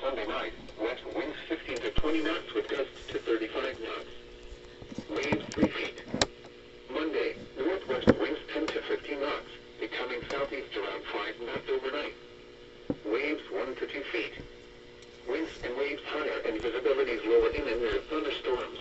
Sunday night, west winds 15 to 20 knots with gusts to 35 knots. Waves 3 feet. Monday, northwest winds 10 to 15 knots, becoming southeast around 5 knots overnight. Waves 1 to 2 feet. Winds and waves higher and visibilities lower in and near thunderstorms.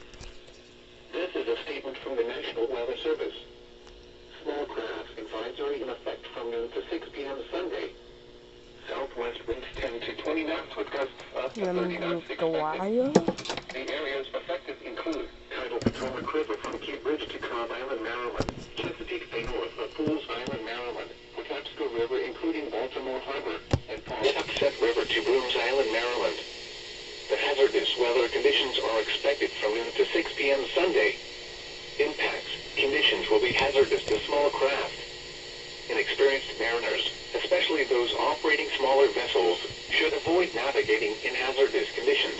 This is a statement from the National Weather Service. Small craft advisory in effect from noon to 6 p.m. Sunday. Southwest winds 10 to 20 knots with gusts up to 30 knots expected. The areas affected include Tidal Potomac River from Key Bridge to Cobb Island, Maryland, Chesapeake Bay north of Fools Island, Maryland, Patapsco River including Baltimore Harbor, and Pawtucket River to Boones Island, Maryland. The hazardous weather conditions are expected from noon to 6 p.m. Sunday. Impacts. Conditions will be hazardous to small craft. Inexperienced mariners, especially those operating smaller vessels, should avoid navigating in hazardous conditions.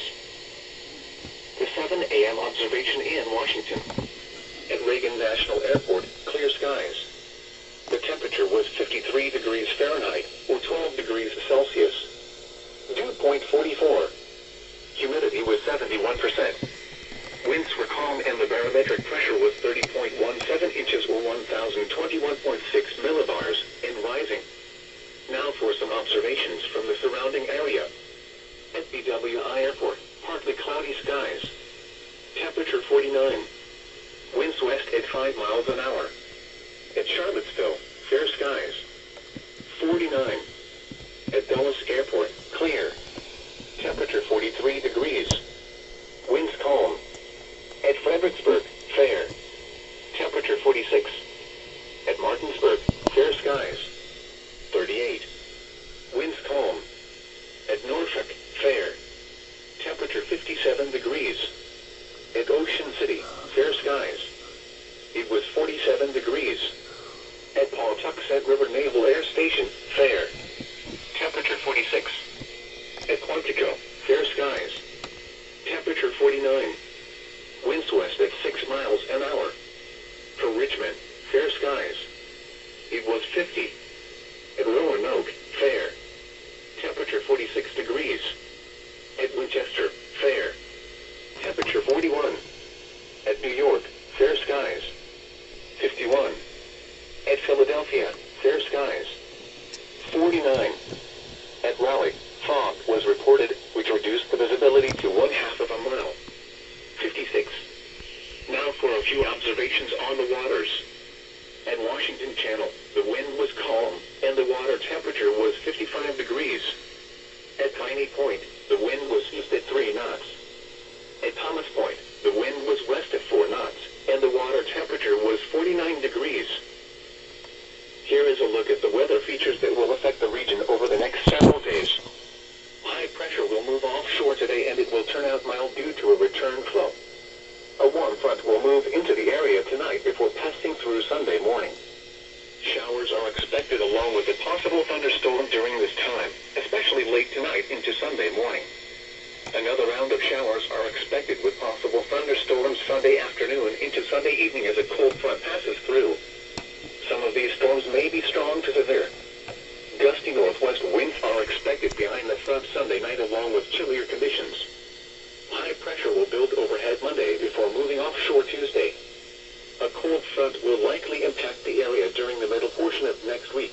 The 7 a.m. observation in Washington. At Reagan National Airport, clear skies. The temperature was 53 degrees Fahrenheit, or 12 degrees Celsius. Dew point 44. Humidity was 71%. Winds were calm and the barometric pressure was 30.17 inches or 1,021.6 millibars, and rising. Now for some observations from the surrounding area. At BWI Airport, partly cloudy skies. Temperature 49. Winds west at 5 miles an hour. At Charlottesville, fair skies. 49. At Dulles Airport, clear. Temperature 43 degrees. Winds calm. At Fredericksburg, fair. Temperature 46. At Martinsburg, fair skies. 38. Winds calm. At Norfolk, fair. Temperature 57 degrees. At Ocean City, fair skies. It was 47 degrees. At Pawtucket River Naval Air Station, fair. Temperature 46. At Quantico, fair skies. Temperature 49. Winds west at 6 miles an hour. For Richmond, fair skies. It was 50. At Roanoke, fair. Temperature 46 degrees. At Winchester, fair. Temperature 41. At New York, fair skies. 51. At Philadelphia, fair skies. 49. At Raleigh, fog was reported, which reduced the visibility to 1/2 of a mile. 56. Now for a few observations on the waters. At Washington Channel, the wind was calm, and the water temperature was 55 degrees. At Piney Point, the wind was east at 3 knots. At Thomas Point, the wind was west at 4 knots, and the water temperature was 49 degrees. Here is a look at the weather features that will affect the region over the next several days. High pressure will move offshore today and it will turn out mild due to a return flow. A warm front will move into the area tonight before passing through Sunday morning. Showers are expected along with a possible thunderstorm during this time, especially late tonight into Sunday morning. Another round of showers are expected with possible thunderstorms Sunday afternoon into Sunday evening as a cold front passes through. Some of these storms may be strong to severe. Gusty northwest winds are expected behind the front Sunday night along with chillier conditions. High pressure will build overhead Monday before moving offshore Tuesday. A cold front will likely impact the area during the middle portion of next week.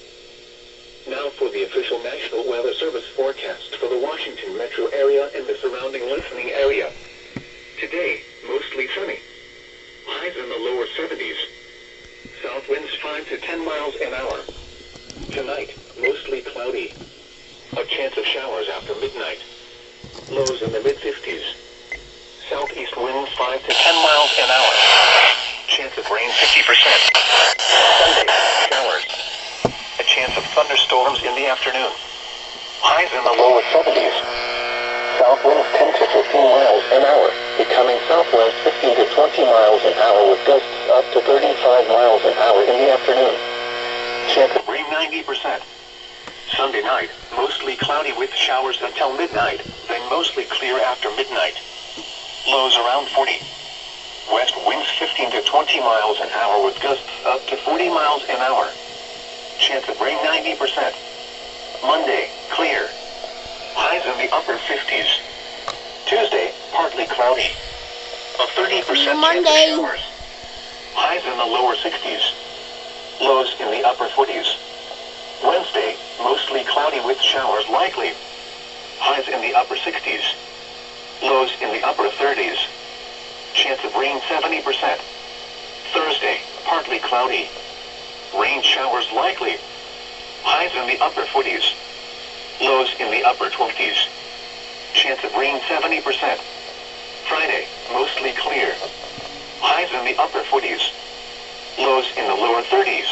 Now for the official National Weather Service forecast for the Washington metro area and the surrounding listening area. Today, mostly sunny. Highs in the lower 70s. South winds 5 to 10 miles an hour. Tonight, mostly cloudy. A chance of showers after midnight. Lows in the mid-50s. Southeast winds 5 to 10 miles an hour. Chance of rain 50%. Sunday, showers. A chance of thunderstorms in the afternoon. Highs in the lower 70s. South winds 10 to 15 miles an hour, becoming southwest 15 to 20 miles an hour with gusts up to 35 miles an hour in the afternoon. Chance of rain 90%. Sunday night, mostly cloudy with showers until midnight, then mostly clear after midnight. Lows around 40. West winds 15 to 20 miles an hour with gusts up to 40 miles an hour. Chance of rain 90%. Monday, clear. Highs in the upper 50s. Tuesday, partly cloudy. A 30% chance of showers. Highs in the lower 60s. Lows in the upper 40s. Wednesday, mostly cloudy with showers likely. Highs in the upper 60s. Lows in the upper 30s. Chance of rain 70%. Thursday, partly cloudy. Rain showers likely. Highs in the upper 40s. Lows in the upper 20s. Chance of rain 70%. Friday, mostly clear. Highs in the upper 40s. Lows in the lower 30s.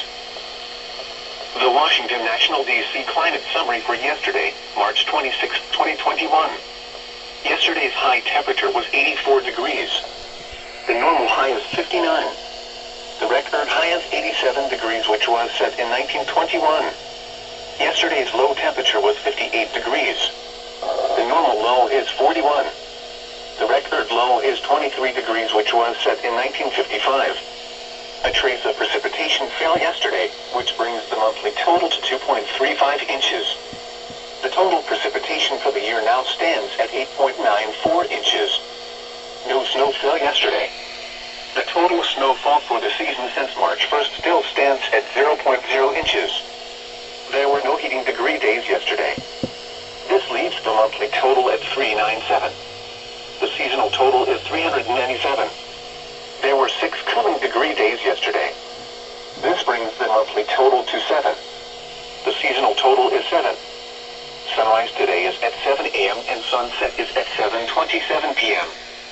The Washington National D.C. Climate Summary for yesterday, March 26, 2021. Yesterday's high temperature was 84 degrees. The normal high is 59. The record high is 87 degrees, which was set in 1921. Yesterday's low temperature was 58 degrees. The normal low is 41. The record low is 23 degrees, which was set in 1955. A trace of precipitation fell yesterday, which brings the monthly total to 2.35 inches. The total precipitation for the year now stands at 8.94 inches. No snow fell yesterday. The total snowfall for the season since March 1st still stands at 0.0 inches. There were no heating degree days yesterday. This leaves the monthly total at 397. The seasonal total is 397. There were 6 cooling degree days yesterday. This brings the monthly total to 7. The seasonal total is 7. Sunrise today is at 7 a.m. and sunset is at 7:27 p.m.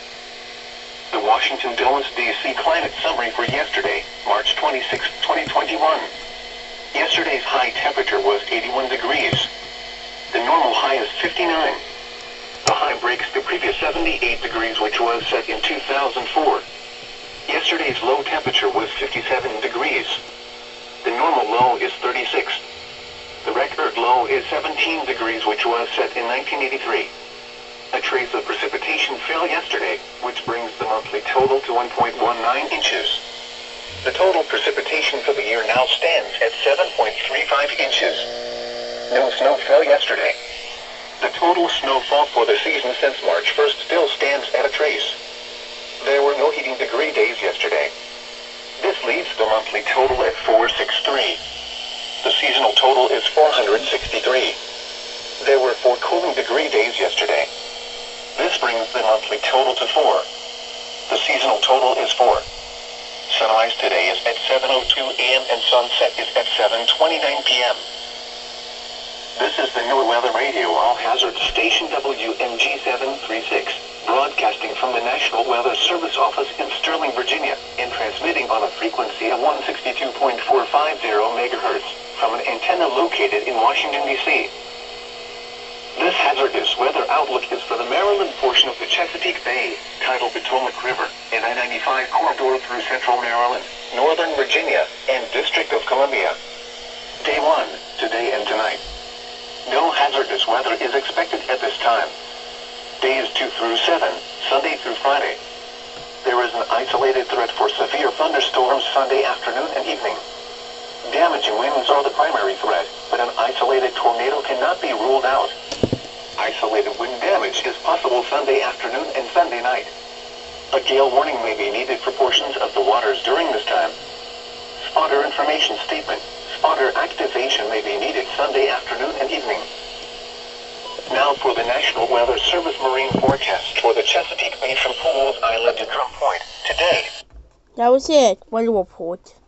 The Washington Dulles D.C. Climate Summary for yesterday, March 26, 2021. Yesterday's high temperature was 81 degrees. The normal high is 59. The high breaks the previous 78 degrees, which was set in 2004. Yesterday's low temperature was 57 degrees. The normal low is 36. The record low is 17 degrees, which was set in 1983. A trace of precipitation fell yesterday, which brings the monthly total to 1.19 inches. The total precipitation for the year now stands at 7.35 inches. No snow fell yesterday. The total snowfall for the season since March 1st still stands at a trace. There were no heating degree days yesterday. This leaves the monthly total at 463. The seasonal total is 463. There were 4 cooling degree days yesterday. This brings the monthly total to 4. The seasonal total is 4. Sunrise today is at 7:02 a.m. and sunset is at 7:29 p.m. This is the NOAA Weather Radio All-Hazard Station WMG 736, broadcasting from the National Weather Service Office in Sterling, Virginia, and transmitting on a frequency of 162.450 megahertz from an antenna located in Washington, D.C. This hazardous weather outlook is for the Maryland portion of the Chesapeake Bay, tidal Potomac River, and I-95 corridor through central Maryland, northern Virginia, and District of Columbia. Day 1, today and tonight. No hazardous weather is expected at this time. Days 2 through 7, Sunday through Friday. There is an isolated threat for severe thunderstorms Sunday afternoon and evening. Damaging winds are the primary threat, but an isolated tornado cannot be ruled out. Isolated wind damage is possible Sunday afternoon and Sunday night. A gale warning may be needed for portions of the waters during this time. Spotter information statement. Spotter activation may be needed Sunday afternoon and evening. Now for the National Weather Service marine forecast for the Chesapeake Bay from Pools Island to Drum Point today. That was it. Weather report.